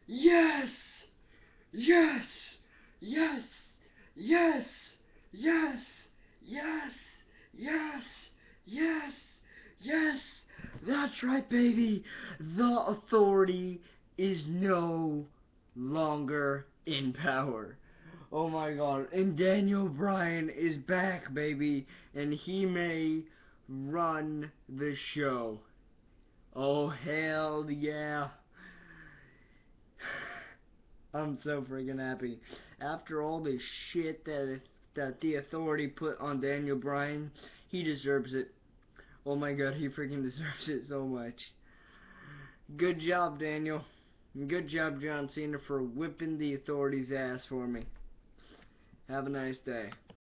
Yes! Yes! Yes! Yes! Yes! Yes! Yes! Yes! Yes! That's right, baby! The authority is no longer in power. Oh my god. And Daniel Bryan is back, baby. And he may run the show. Oh, hell yeah. I'm so freaking happy. After all the shit that the authority put on Daniel Bryan, he deserves it. Oh my god, he freaking deserves it so much. Good job, Daniel. And good job, John Cena, for whipping the authority's ass for me. Have a nice day.